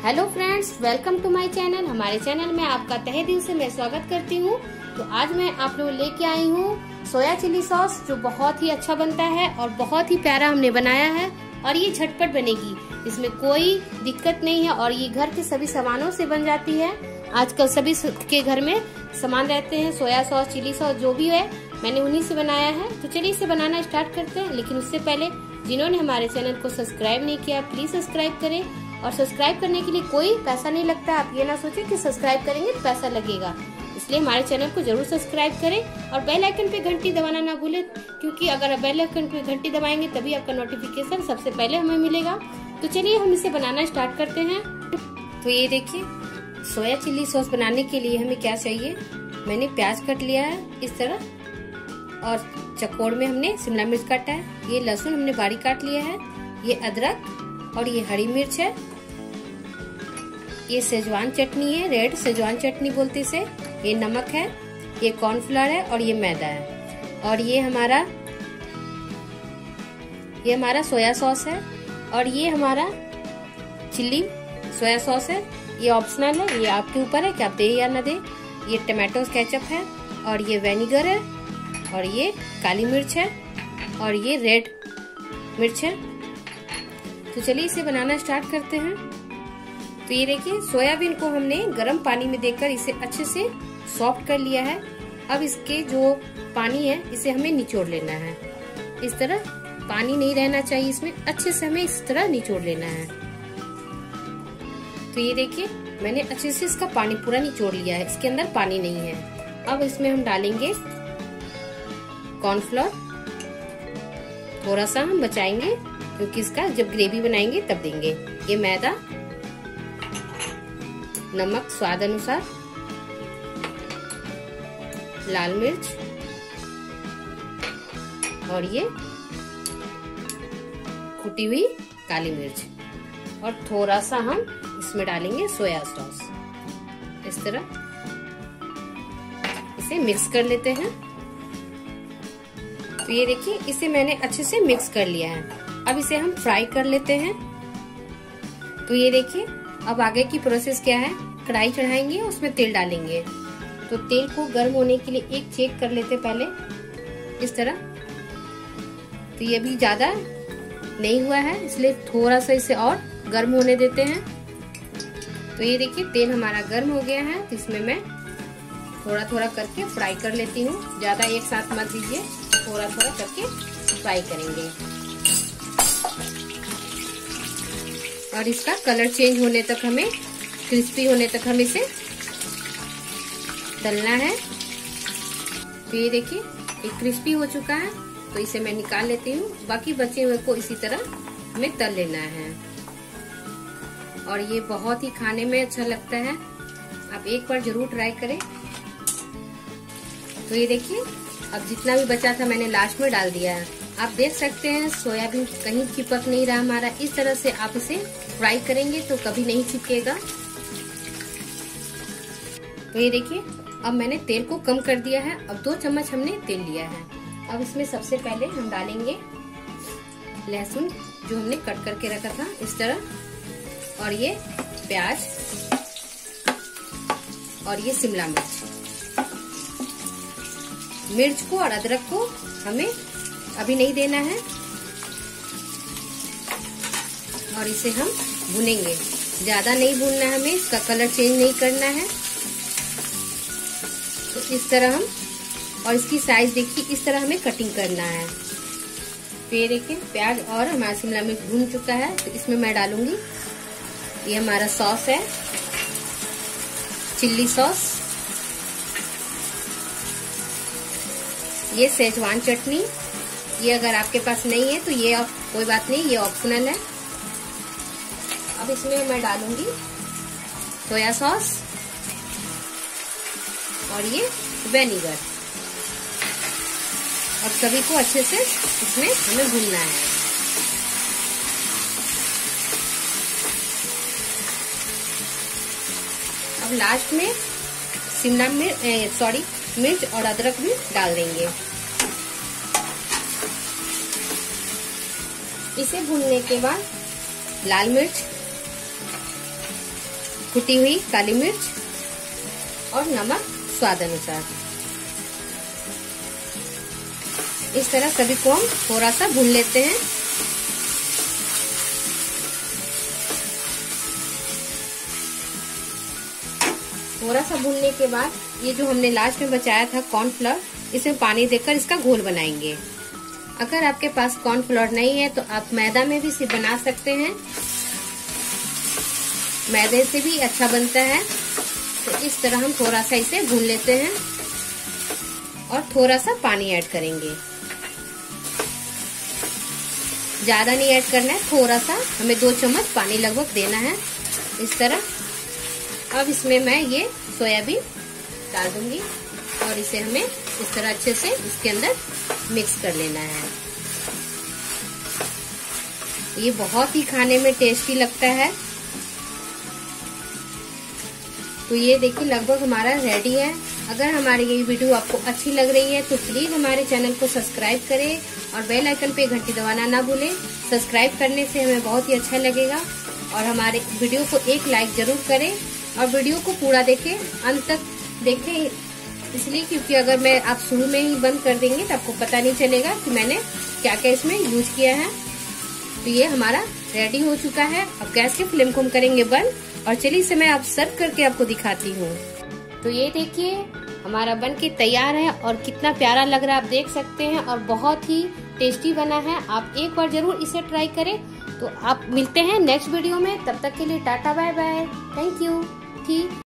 Hello friends, welcome to my channel. हमारे channel में आपका तहे दिल से मैं स्वागत करती हूँ। तो आज मैं आप लोग लेके आई हूँ सोया चिली सॉस, जो बहुत ही अच्छा बनता है और बहुत ही प्यारा हमने बनाया है और ये झटपट बनेगी। इसमें कोई दिक्कत नहीं है और ये घर के सभी सामानों से बन जाती है। आजकल सभी के घर में सामान रहते हैं, सोया सॉस, चिली सॉस जो भी है, मैंने उन्हीं से बनाया है। तो चलिए इसे बनाना स्टार्ट करते हैं। लेकिन उससे पहले जिन्होंने हमारे चैनल को सब्सक्राइब नहीं किया, प्लीज सब्सक्राइब करें। और सब्सक्राइब करने के लिए कोई पैसा नहीं लगता। आप ये ना सोचें कि सब्सक्राइब करेंगे तो पैसा लगेगा, इसलिए हमारे चैनल को जरूर सब्सक्राइब करें और बेल आइकन पे घंटी दबाना ना भूलें, क्योंकि अगर आप बेल आइकन पे घंटी दबाएंगे तभी आपका नोटिफिकेशन सबसे पहले हमें मिलेगा। तो चलिए हम इसे बनाना स्टार्ट करते हैं। तो ये देखिए, सोया चिली सॉस बनाने के लिए हमें क्या चाहिए। मैंने प्याज कट लिया है इस तरह और चकोड़ में हमने शिमला मिर्च काटा है। ये लहसुन हमने बारीक काट लिया है। ये अदरक और ये हरी मिर्च है। ये सेजवान चटनी है, रेड सेजवान चटनी बोलते इसे। ये नमक है, ये कॉर्नफ्लावर है और ये मैदा है। और ये हमारा सोया सॉस है और ये हमारा चिली सोया सॉस है। ये ऑप्शनल है, ये आपके ऊपर है कि आप दे या ना दे। ये टमाटो केचप है और ये विनेगर है और ये काली मिर्च है और ये रेड मिर्च है। तो चलिए इसे बनाना स्टार्ट करते हैं। तो ये देखिए, सोयाबीन को हमने गर्म पानी में देकर इसे अच्छे से सॉफ्ट कर लिया है। अब इसके जो पानी है इसे हमें निचोड़ लेना है। इस तरह पानी नहीं रहना चाहिए इसमें, अच्छे से हमें इस तरह निचोड़ लेना है। तो ये देखिए, मैंने अच्छे से इसका पानी पूरा निचोड़ लिया है, इसके अंदर पानी नहीं है। अब इसमें हम डालेंगे कॉर्नफ्लोर, थोड़ा सा हम बचाएंगे क्योंकि इसका जब ग्रेवी बनाएंगे तब देंगे। ये मैदा, नमक स्वाद अनुसार, लाल मिर्च और ये कुटी हुई काली मिर्च और थोड़ा सा हम इसमें डालेंगे सोया सॉस। इस तरह इसे मिक्स कर लेते हैं। तो ये देखिए, इसे मैंने अच्छे से मिक्स कर लिया है। अब इसे हम फ्राई कर लेते हैं। तो ये देखिए, अब आगे की प्रोसेस क्या है। कढ़ाई चढ़ाएंगे, उसमें तेल डालेंगे। तो तेल को गर्म होने के लिए एक चेक कर लेते पहले, इस तरह। तो ये भी ज्यादा नहीं हुआ है, इसलिए थोड़ा सा इसे और गर्म होने देते हैं। तो ये देखिए, तेल हमारा गर्म हो गया है। तो इसमें मैं थोड़ा थोड़ा करके फ्राई कर लेती हूँ। ज्यादा एक साथ मत दीजिए, थोड़ा थोड़ा करके फ्राई करेंगे। और इसका कलर चेंज होने तक हमें, क्रिस्पी होने तक हमें इसे तलना है। तो ये देखिए, ये क्रिस्पी हो चुका है, तो इसे मैं निकाल लेती हूँ। बाकी बचे हुए को इसी तरह हमें तल लेना है और ये बहुत ही खाने में अच्छा लगता है। आप एक बार जरूर ट्राई करें। तो ये देखिए, अब जितना भी बचा था मैंने लास्ट में डाल दिया है। आप देख सकते हैं सोयाबीन कहीं चिपक नहीं रहा हमारा। इस तरह से आप इसे फ्राई करेंगे तो कभी नहीं चिपकेगा। तो ये देखिए, अब मैंने तेल को कम कर दिया है। अब 2 चम्मच हमने तेल लिया है। अब इसमें सबसे पहले हम डालेंगे लहसुन, जो हमने कट करके रखा था इस तरह, और ये प्याज और ये शिमला मिर्च को और अदरक को हमें अभी नहीं देना है और इसे हम भुनेंगे। ज्यादा नहीं भूनना है हमें, इसका कलर चेंज नहीं करना है। तो इस तरह हम, और इसकी साइज देखिए, इस तरह हमें कटिंग करना है। तो ये देखिए, प्याज और हमारा शिमला मिर्च भून चुका है। तो इसमें मैं डालूंगी, ये हमारा सॉस है, चिल्ली सॉस, ये सेजवान चटनी। ये अगर आपके पास नहीं है तो ये कोई बात नहीं, ये ऑप्शनल है। अब इसमें मैं डालूंगी सोया सॉस और ये विनेगर और सभी को अच्छे से इसमें हमें भूनना है। अब लास्ट में शिमला मिर्च और अदरक भी डाल देंगे। इसे भूनने के बाद लाल मिर्च कुटी हुई काली मिर्च और नमक स्वाद अनुसार। इस तरह सभी को हम थोड़ा सा भून लेते हैं। थोड़ा सा भूनने के बाद ये जो हमने लास्ट में बचाया था कॉर्नफ्लोर, इसमें पानी देकर इसका घोल बनाएंगे। अगर आपके पास कॉर्नफ्लोर नहीं है तो आप मैदा में भी इसे बना सकते हैं, मैदे से भी अच्छा बनता है। तो इस तरह हम थोड़ा सा इसे भून लेते हैं और थोड़ा सा पानी ऐड करेंगे। ज्यादा नहीं ऐड करना है, थोड़ा सा, हमें 2 चम्मच पानी लगभग देना है इस तरह। अब इसमें मैं ये सोयाबीन डाल दूंगी और इसे हमें इस तरह अच्छे से इसके अंदर मिक्स कर लेना है। ये बहुत ही खाने में टेस्टी लगता है। तो ये देखिए लगभग हमारा रेडी है। अगर हमारी ये वीडियो आपको अच्छी लग रही है तो प्लीज हमारे चैनल को सब्सक्राइब करें और बेल आइकन पे घंटी दबाना ना भूलें। सब्सक्राइब करने से हमें बहुत ही अच्छा लगेगा और हमारे वीडियो को एक लाइक जरूर करें और वीडियो को पूरा देखें, अंत तक देखें, इसलिए क्योंकि अगर मैं आप शुरू में ही बंद कर देंगे तो आपको पता नहीं चलेगा कि मैंने क्या क्या इसमें यूज किया है। तो ये हमारा रेडी हो चुका है। अब गैस की फ्लेम को हम करेंगे बंद और चलिए इसे मैं आप सर्व करके आपको दिखाती हूँ। तो ये देखिए हमारा बन के तैयार है और कितना प्यारा लग रहा है, आप देख सकते हैं, और बहुत ही टेस्टी बना है। आप एक बार जरूर इसे ट्राई करें। तो आप मिलते हैं नेक्स्ट वीडियो में, तब तक के लिए tata bye bye, thank you.